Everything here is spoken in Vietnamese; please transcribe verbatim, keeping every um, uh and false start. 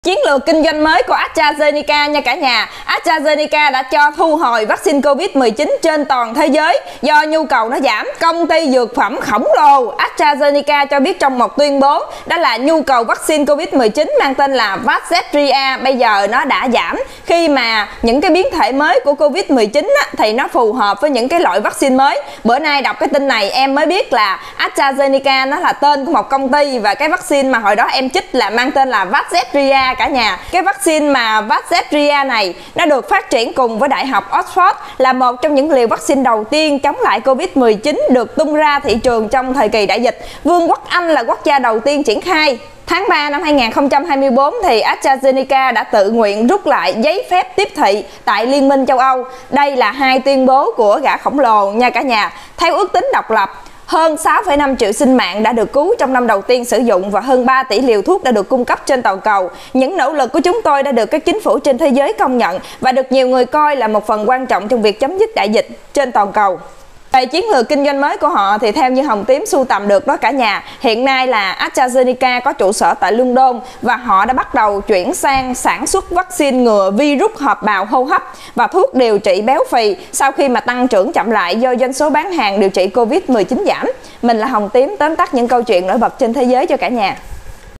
Chiến lược kinh doanh mới của AstraZeneca nha cả nhà. AstraZeneca đã cho thu hồi vaccine Covid mười chín trên toàn thế giới do nhu cầu nó giảm. Công ty dược phẩm khổng lồ AstraZeneca cho biết trong một tuyên bố đó là nhu cầu vaccine Covid mười chín mang tên là Vaxzevria bây giờ nó đã giảm khi mà những cái biến thể mới của Covid mười chín á, thì nó phù hợp với những cái loại vaccine mới. Bữa nay đọc cái tin này em mới biết là AstraZeneca nó là tên của một công ty và cái vaccine mà hồi đó em chích là mang tên là Vaxzevria cả nhà. Cái vaccine mà Vaxzevria này nó được phát triển cùng với Đại học Oxford, là một trong những liều vaccine đầu tiên chống lại Covid mười chín được tung ra thị trường trong thời kỳ đại dịch. Vương quốc Anh là quốc gia đầu tiên triển khai. Tháng ba năm hai nghìn không trăm hai mươi tư thì AstraZeneca đã tự nguyện rút lại giấy phép tiếp thị tại Liên minh châu Âu. Đây là hai tuyên bố của gã khổng lồ nha cả nhà. Theo ước tính độc lập, hơn sáu phẩy năm triệu sinh mạng đã được cứu trong năm đầu tiên sử dụng và hơn ba tỷ liều thuốc đã được cung cấp trên toàn cầu. Những nỗ lực của chúng tôi đã được các chính phủ trên thế giới công nhận và được nhiều người coi là một phần quan trọng trong việc chấm dứt đại dịch trên toàn cầu. Về chiến lược kinh doanh mới của họ thì theo như Hồng Tím sưu tầm được đó cả nhà, hiện nay là AstraZeneca có trụ sở tại London và họ đã bắt đầu chuyển sang sản xuất vaccine ngừa virus hợp bào hô hấp và thuốc điều trị béo phì sau khi mà tăng trưởng chậm lại do doanh số bán hàng điều trị Covid mười chín giảm. Mình là Hồng Tím, tóm tắt những câu chuyện nổi bật trên thế giới cho cả nhà.